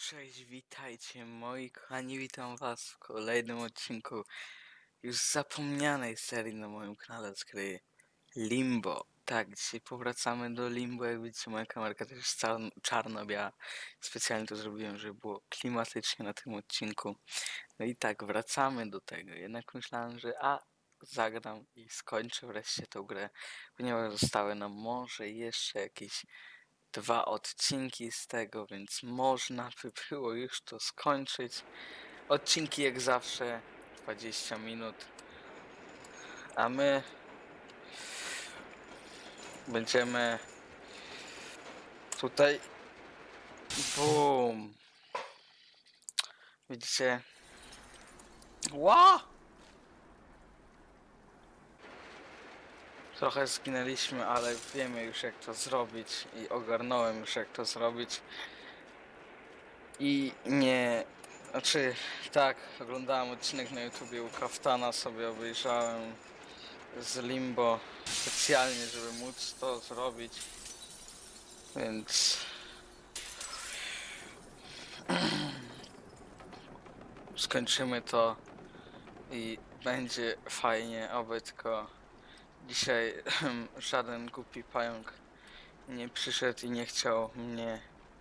Cześć, witajcie moi kochani, witam was w kolejnym odcinku już zapomnianej serii na moim kanale z gry Limbo. Tak, dzisiaj powracamy do Limbo, jak widzicie moja kamerka też jest czarno-biała. Specjalnie to zrobiłem, żeby było klimatycznie na tym odcinku. No i tak, wracamy do tego, jednak myślałem, że zagram i skończę wreszcie tą grę, ponieważ zostały nam może jeszcze jakieś 2 odcinki z tego, więc można by było już to skończyć. Odcinki jak zawsze 20 minut, a my będziemy tutaj BUM! Widzicie? Ła! Trochę zginęliśmy, ale wiemy już jak to zrobić i ogarnąłem już jak to zrobić. I nie... Znaczy, tak, oglądałem odcinek na YouTubie u Kaftana, sobie obejrzałem z Limbo specjalnie, żeby móc to zrobić, więc skończymy to i będzie fajnie, oby tylko dzisiaj żaden głupi pająk nie przyszedł i nie chciał mnie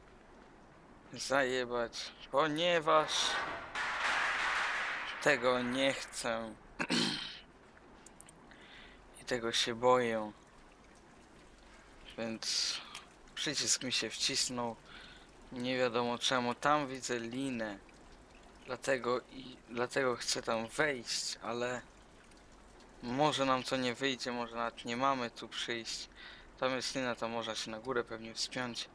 zajebać, ponieważ tego nie chcę i tego się boję, więc przycisk mi się wcisnął, nie wiadomo czemu. Tam widzę linę, dlatego chcę tam wejść, ale może nam to nie wyjdzie, może nawet nie mamy tu przyjść. Tam jest lina, tam można się na górę pewnie wspiąć.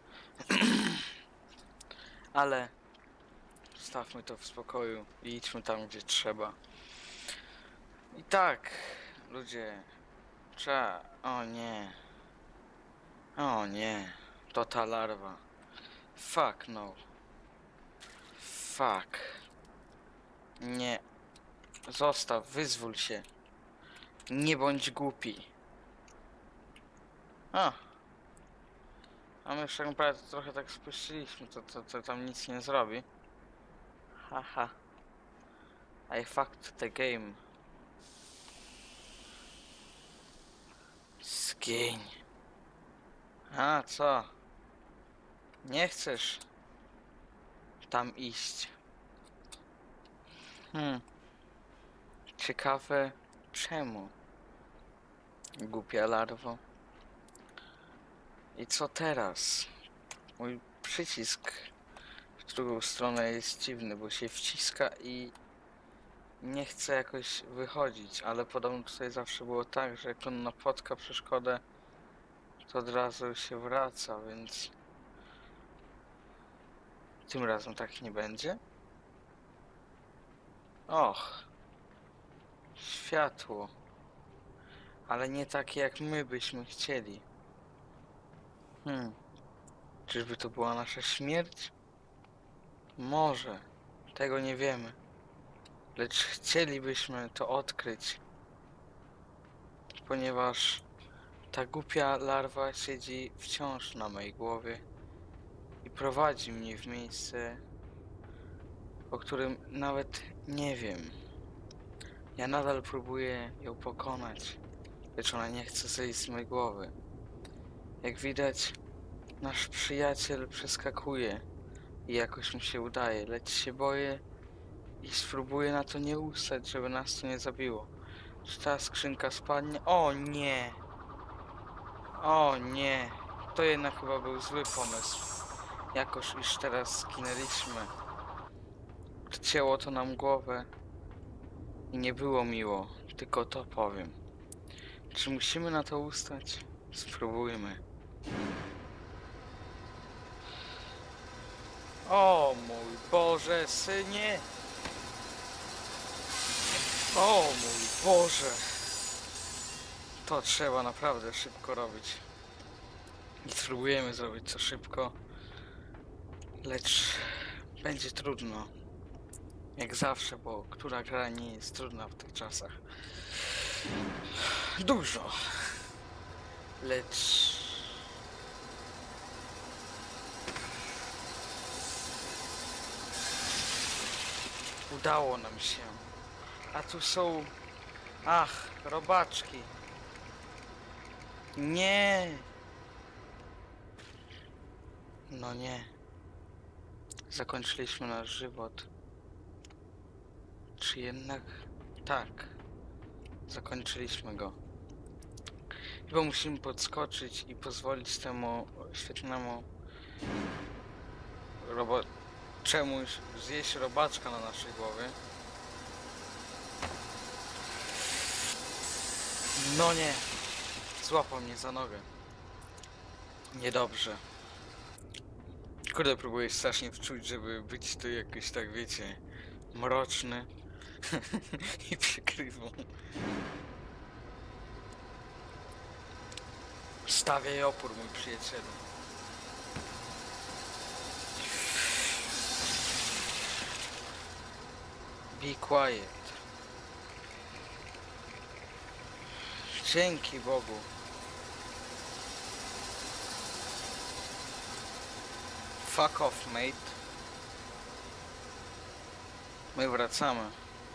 Ale zostawmy to w spokoju i idźmy tam, gdzie trzeba. I tak, ludzie, trzeba... O nie. O nie. To ta larwa. Fuck no. Fuck. Nie. Zostaw, wyzwól się. Nie bądź głupi. A my już tak naprawdę trochę tak spuściliśmy, to tam nic nie zrobi. Haha. I fucked the game. Zgień. A co? Nie chcesz tam iść. Ciekawe czemu. Głupia larwo. I co teraz? Mój przycisk w drugą stronę jest dziwny, bo się wciska i nie chce jakoś wychodzić, ale podobno tutaj zawsze było tak, że jak on napotka przeszkodę, to od razu się wraca, więc tym razem tak nie będzie. Och, światło, ale nie takie jak my byśmy chcieli. Czyżby to była nasza śmierć? Może, tego nie wiemy, lecz chcielibyśmy to odkryć, ponieważ ta głupia larwa siedzi wciąż na mojej głowie i prowadzi mnie w miejsce, o którym nawet nie wiem. Ja nadal próbuję ją pokonać, lecz ona nie chce zejść z mojej głowy. Jak widać, nasz przyjaciel przeskakuje i jakoś mu się udaje, lecz się boję i spróbuję na to nie ustać, żeby nas to nie zabiło. Czy ta skrzynka spadnie? O nie! O nie! To jednak chyba był zły pomysł. Jakoś już teraz zginęliśmy. Odcięło to nam głowę i nie było miło, tylko to powiem. Czy musimy na to ustać? Spróbujmy. O mój Boże, synie! O mój Boże! To trzeba naprawdę szybko robić. I spróbujemy zrobić to szybko. Lecz będzie trudno. Jak zawsze, bo która gra nie jest trudna w tych czasach. Dużo. Lecz... Udało nam się. A tu są... Ach, robaczki. Nie! No nie. Zakończyliśmy nasz żywot. Czy jednak... Tak. Zakończyliśmy go. Chyba musimy podskoczyć i pozwolić temu świetnemu czemuś zjeść robaczka na naszej głowie. No nie! Złapał mnie za nogę. Niedobrze. Kurde, próbuję strasznie wczuć, żeby być tu jakoś tak, wiecie, mroczny i przykrywą. Stawiaj opór, mój przyjacielu. Be quiet. Dzięki Bogu. Fuck off, mate. My wracamy.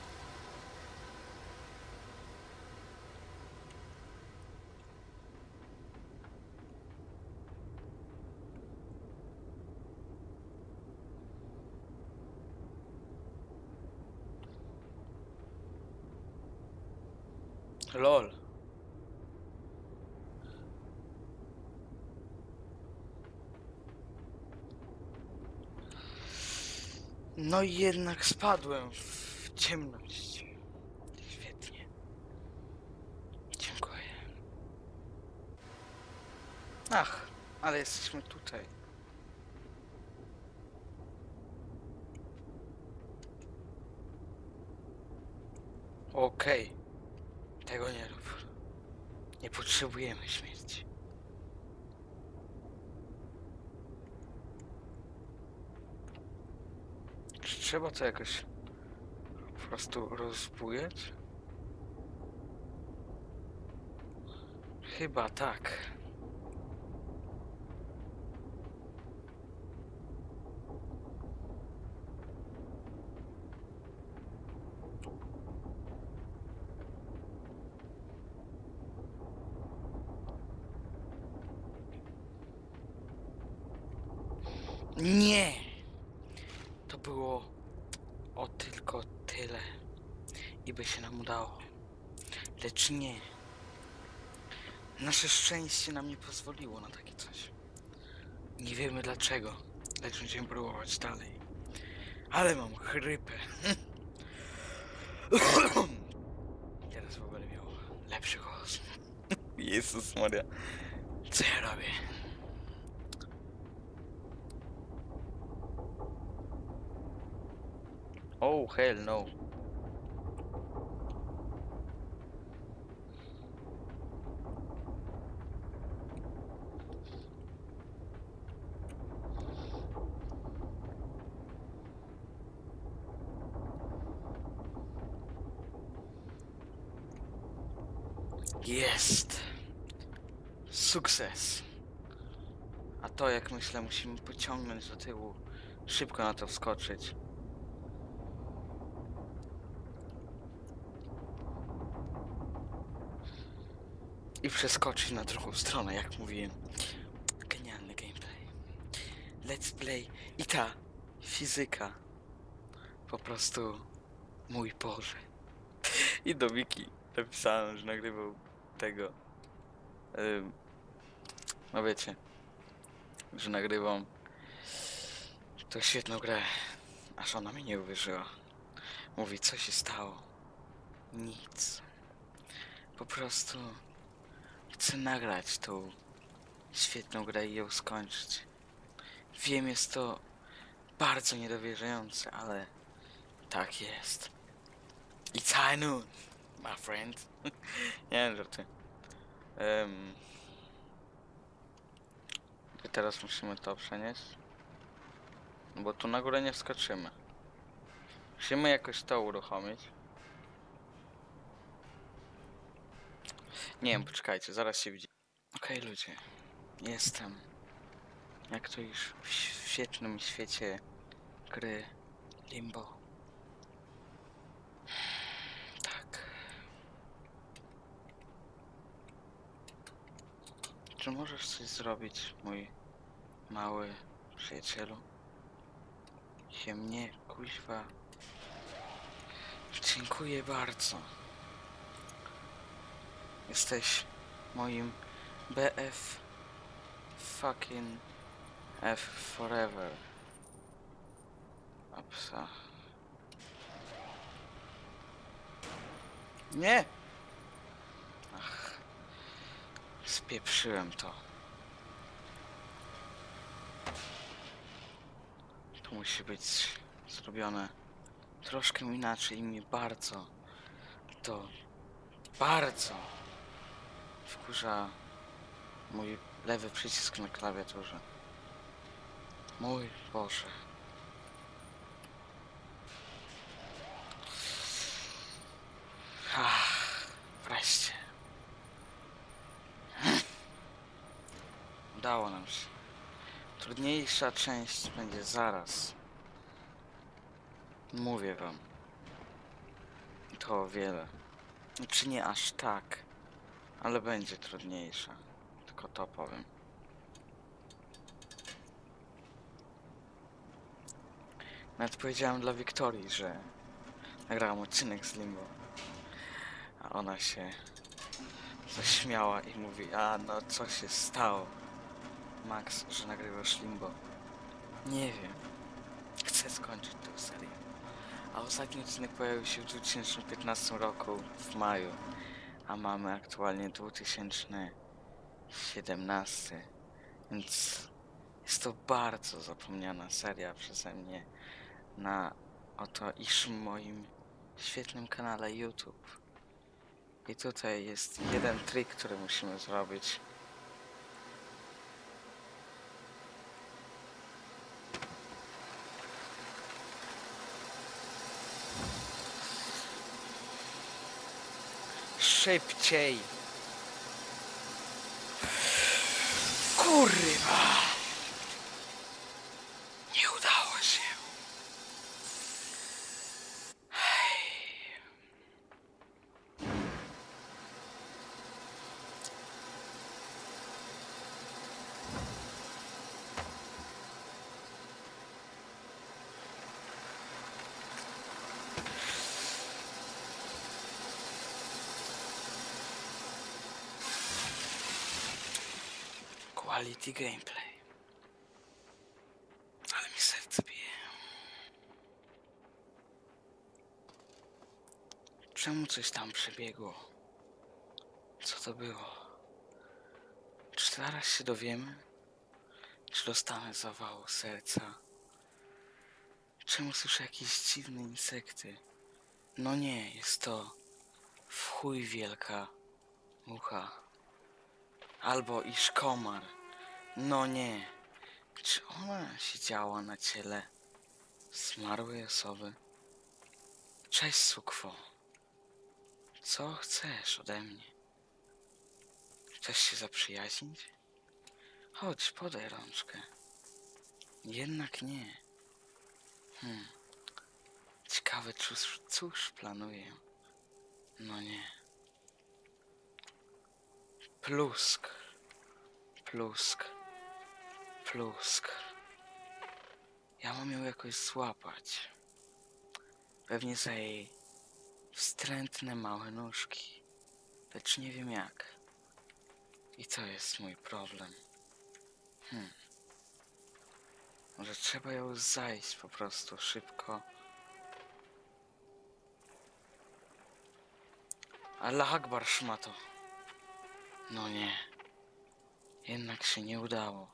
LOL. No i jednak spadłem w ciemność. Świetnie. Dziękuję. Ach, ale jesteśmy tutaj. Okej. Tego nie rób. Nie potrzebujemy śmierci. Czy trzeba to jakoś po prostu rozbujać? Chyba tak. Nie! To było o tylko tyle. I by się nam udało. Lecz nie. Nasze szczęście nam nie pozwoliło na takie coś. Nie wiemy dlaczego, lecz będziemy próbować dalej. Ale mam chrypę. Teraz w ogóle miał lepszy głos. Jezus Maria. Co ja robię? Oh hell no. Jest. Sukces. A to, jak myślę, musimy pociągnąć do tyłu. Szybko na to wskoczyć. I przeskoczyć na drugą stronę, jak mówiłem. Genialny gameplay. Let's play. I ta fizyka. Po prostu... Mój Boże. I do Wiki napisałem, że nagrywał tego. No wiecie, że nagrywam tą świetną grę, aż ona mi nie uwierzyła. Mówi, co się stało? Nic. Po prostu chcę nagrać tą świetną grę i ją skończyć. Wiem, jest to bardzo niedowierzające, ale tak jest. It's high noon, my friend. Nie wiem, żarty. I teraz musimy to przenieść. Bo tu na górę nie wskoczymy. Musimy jakoś to uruchomić. Nie wiem, poczekajcie, zaraz się widzi. Okej, ludzie. Jestem. Jak to już w świetnym świecie gry Limbo. Czy możesz coś zrobić, mój mały przyjacielu? Się mnie, kuźwa. Dziękuję bardzo. Jesteś moim BF fucking F forever. A psa. Nie! Ach, spieprzyłem to. To musi być zrobione troszkę inaczej i mnie to bardzo wkurza mój lewy przycisk na klawiaturze. Mój Boże. Wreszcie. Udało nam się. Trudniejsza część będzie zaraz. Mówię wam. To o wiele. Czy nie aż tak, ale będzie trudniejsza. Tylko to powiem. Nawet powiedziałem dla Wiktorii, że nagrałam odcinek z Limbo. A ona się zaśmiała i mówi, a no co się stało, Max, że nagrywasz Limbo? Nie wiem. Chcę skończyć tę serię. A ostatni odcinek pojawił się w 2015 roku, w maju. A mamy aktualnie 2017. Więc jest to bardzo zapomniana seria przeze mnie na oto iż moim świetnym kanale YouTube. I tutaj jest jeden trik, który musimy zrobić. Szybciej! Kurwa! Nie udało się. Quality gameplay. Ale mi serce bije. Czemu coś tam przebiegło? Co to było? Czy zaraz się dowiemy? Czy dostanę zawału serca? Czemu słyszę jakieś dziwne insekty? No nie, jest to w chuj wielka mucha. Albo iż komar. No nie. Czy ona siedziała na ciele zmarłej osoby? Cześć, sukwo. Co chcesz ode mnie? Chcesz się zaprzyjaźnić? Chodź, podaj rączkę. Jednak nie. Ciekawe, cóż planuję. No nie. Plusk. Plusk. Plusk. Ja mam ją jakoś złapać. Pewnie za jej wstrętne małe nóżki. Lecz nie wiem jak. I to jest mój problem. Może trzeba ją zajść po prostu szybko. Allah Akbar, szmato. No nie. Jednak się nie udało.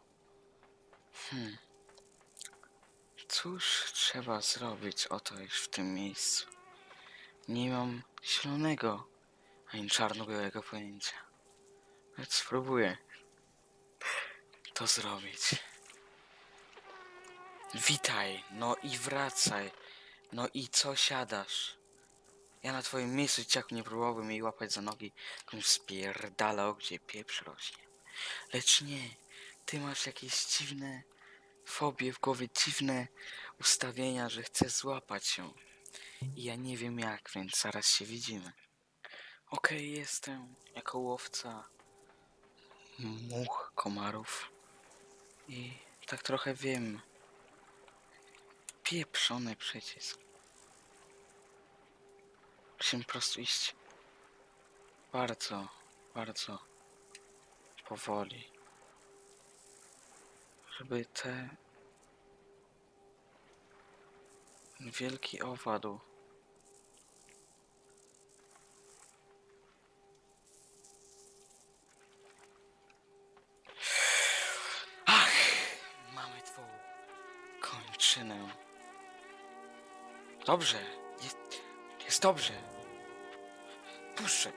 Cóż trzeba zrobić oto już w tym miejscu? Nie mam zielonego, ani czarno-białego pojęcia. Lecz spróbuję to zrobić. Witaj, no i wracaj. No i co siadasz? Ja na twoim miejscu, dzieciaku, nie próbowałbym jej łapać za nogi, jakąś spierdalał, gdzie pieprz rośnie. Lecz nie, ty masz jakieś dziwne fobie w głowie, dziwne ustawienia, że chcę złapać ją. I ja nie wiem jak, więc zaraz się widzimy. Okej, jestem jako łowca much, komarów. I tak trochę wiem. Pieprzony przycisk. Musimy po prostu iść bardzo, bardzo powoli. Żeby ten wielki owadł mamy twą kończynę. Dobrze, jest dobrze. Puszczę.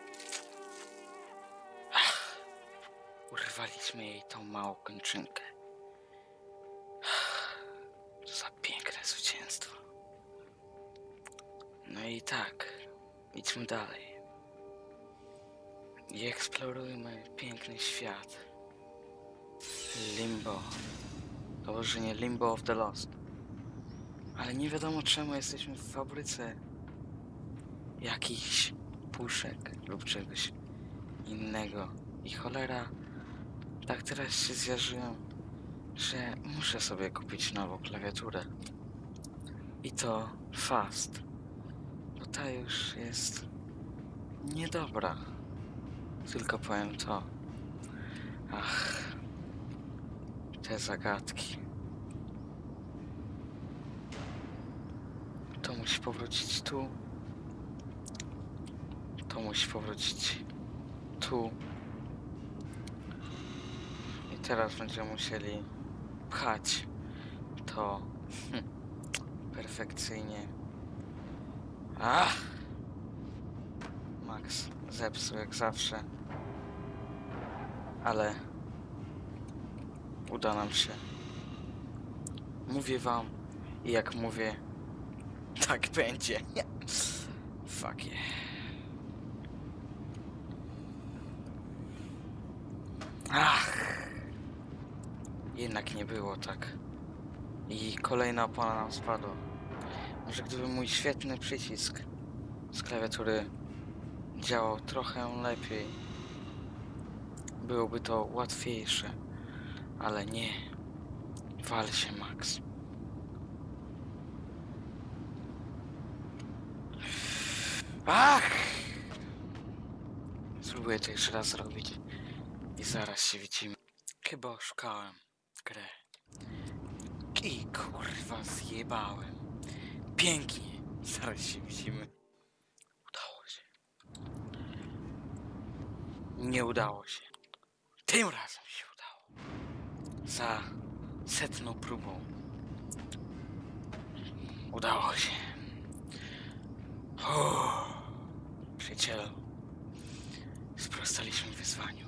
Urwaliśmy jej tą małą kończynkę. To za piękne zwycięstwo. No i tak, idźmy dalej. I eksplorujmy piękny świat. Limbo. Dołożenie Limbo of the Lost. Ale nie wiadomo czemu jesteśmy w fabryce jakichś puszek lub czegoś innego. I cholera, tak teraz się zjarzyłem, że muszę sobie kupić nową klawiaturę. I to fast. Bo ta już jest niedobra. Tylko powiem to. Ach, te zagadki. To musi powrócić tu. To musi powrócić tu. I teraz będziemy musieli pchać to perfekcyjnie. Ach! Max zepsuł jak zawsze. Ale uda nam się. Mówię wam i jak mówię, tak będzie. Fuck yeah. Ach! Jednak nie było tak. I kolejna opona nam spadła. Może gdyby mój świetny przycisk z klawiatury działał trochę lepiej, byłoby to łatwiejsze. Ale nie. Wal się, Max. Ach! Spróbuję to jeszcze raz zrobić. I zaraz się widzimy. Chyba oszukałem grę. I kurwa zjebałem. Pięknie. Zaraz się widzimy. Udało się. Nie udało się. Tym razem się udało. Za 100. próbą. Udało się. Przyjacielu. Sprostaliśmy wyzwaniu.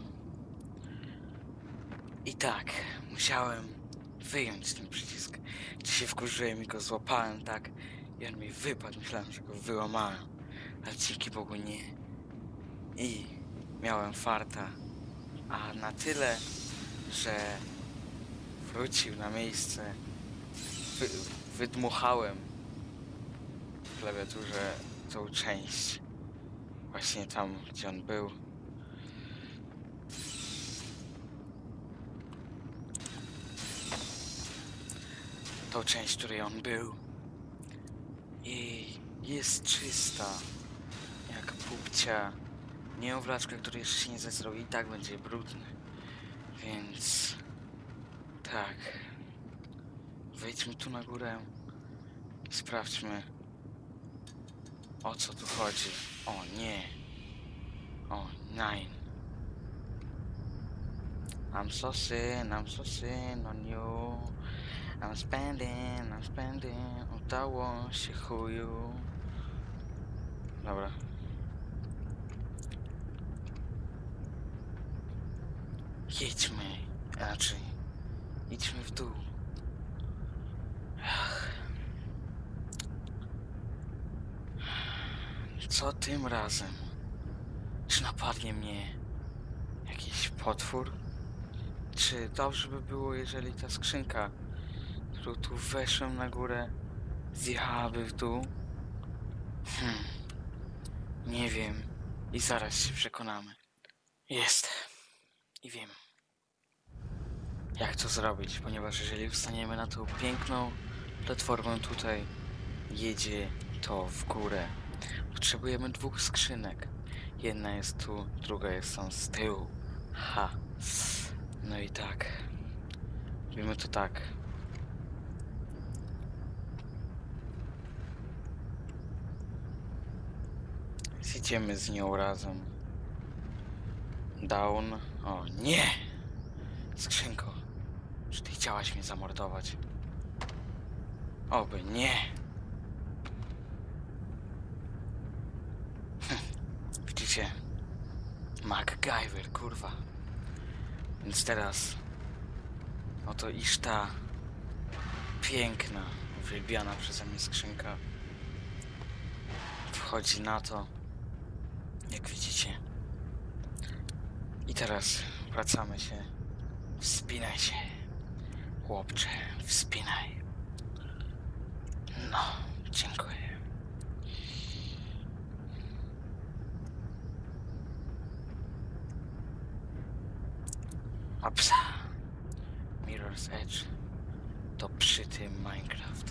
I tak, musiałem wyjąć ten przycisk. Czy się wkurzyłem i go złapałem, tak? I on mi wypadł, myślałem, że go wyłamałem. Ale dzięki Bogu nie. I miałem farta. A na tyle, że wrócił na miejsce. Wydmuchałem w klawiaturze tą część. Właśnie tam, gdzie on był. Tą część, w której on był. I jest czysta. Jak pupcia. Niemowlaczka, który jeszcze się nie zesrał i tak będzie brudny. Więc... tak. Wejdźmy tu na górę. I sprawdźmy. O co tu chodzi. O nie. O, nein. I'm so sin on you. I'm spending. Udało się chuju. Dobra. Jedźmy. Raczej. Idźmy w dół. Ach. Co tym razem? Czy napadnie mnie jakiś potwór? Czy dobrze by było, jeżeli ta skrzynka, którą tu weszłem na górę, zjechałaby w dół? Nie wiem. I zaraz się przekonamy. Jest. I wiem. jak to zrobić, ponieważ jeżeli wstaniemy na tą piękną platformę tutaj, jedzie to w górę. Potrzebujemy 2 skrzynek. Jedna jest tu, druga jest tam z tyłu. Ha. No i tak. Robimy to tak. Zjedziemy z nią razem. Down. O nie! Skrzynko. Czy ty chciałaś mnie zamordować? Oby nie. Widzicie? MacGyver, kurwa. Więc teraz oto iż ta piękna, uwielbiana przeze mnie skrzynka wchodzi na to, jak widzicie. I teraz wracamy się. Wspinaj się, chłopcze, wspinaj. No, dziękuję. A psa. Mirror's Edge to przy tym Minecraft.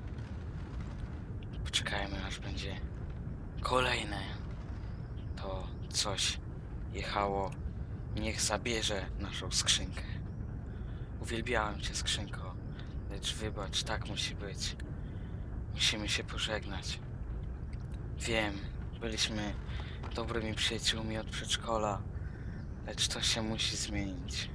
Poczekajmy, aż będzie kolejne. To coś jechało. Niech zabierze naszą skrzynkę. Uwielbiałem cię, skrzynko, lecz wybacz, tak musi być. Musimy się pożegnać. Wiem, byliśmy dobrymi przyjaciółmi od przedszkola, lecz to się musi zmienić.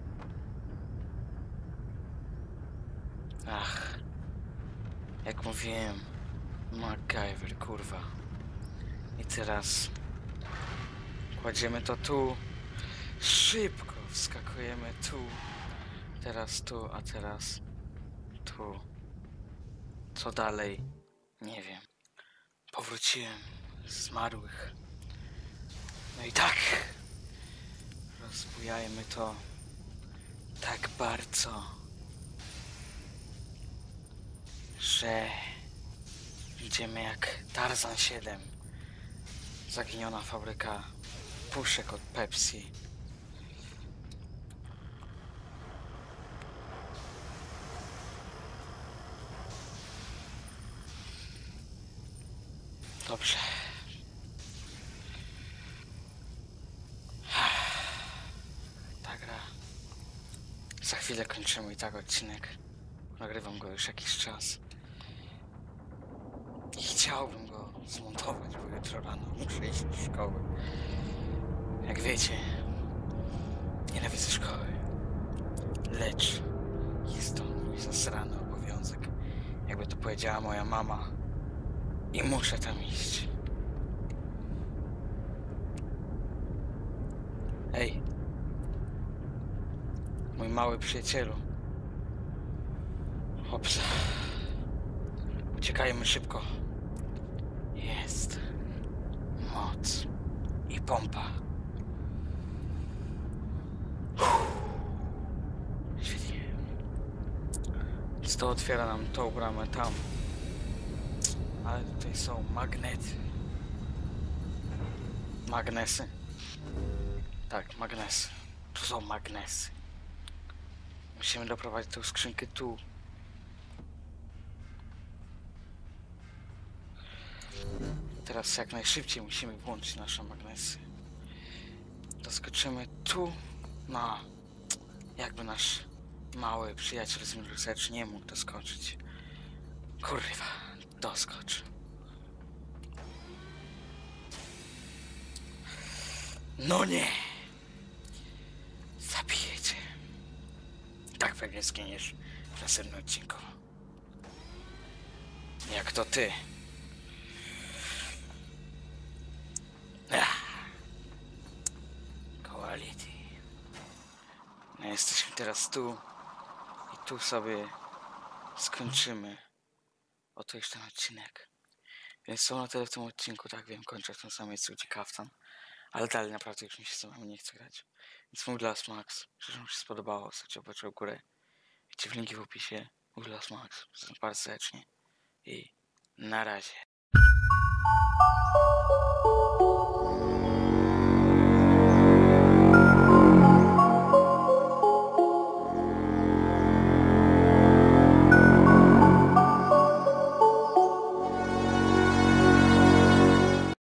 Ach, jak mówiłem, MacGyver, kurwa. I teraz kładziemy to tu. Szybko wskakujemy tu. Teraz tu, a teraz tu. Co dalej? Nie wiem. Powróciłem z zmarłych. No i tak. Rozbujajmy to tak bardzo, że idziemy jak Tarzan 7. Zaginiona fabryka puszek od Pepsi. Dobrze. Ta gra. Za chwilę kończymy i tak odcinek. Nagrywam go już jakiś czas. I chciałbym go zmontować, bo jutro rano muszę iść do szkoły. Jak wiecie, nienawidzę szkoły. Lecz jest to mój zasrany obowiązek. Jakby to powiedziała moja mama. I muszę tam iść. Ej. Mój mały przyjacielu. Hops. Uciekajmy szybko. Jest moc i pompa. Świetnie. Więc to otwiera nam tą bramę tam. Ale tutaj są magnety. Magnesy. Tak, magnesy. Tu są magnesy. Musimy doprowadzić tę skrzynkę tu. Teraz jak najszybciej musimy włączyć nasze magnesy. Doskoczymy tu. No. Jakby nasz mały przyjaciel z Mirror's Edge nie mógł doskoczyć. Kurwa, doskocz. No nie! Zabiję cię. Tak pewnie zginiesz w następnym odcinku. Jak to ty. Quality. No jesteśmy teraz tu. I tu sobie skończymy. Oto już ten odcinek. Więc są na tyle w tym odcinku, tak wiem, kończę w tym samym miejscu, gdzie Kaftan. Ale dalej naprawdę już mi się samemu nie chce grać. Więc mój Glass Max, jeżeli wam się spodobało, zostawcie łapeczkę w górę. Widzicie w linki w opisie. Mój Glass Max, bardzo serdecznie. I na razie.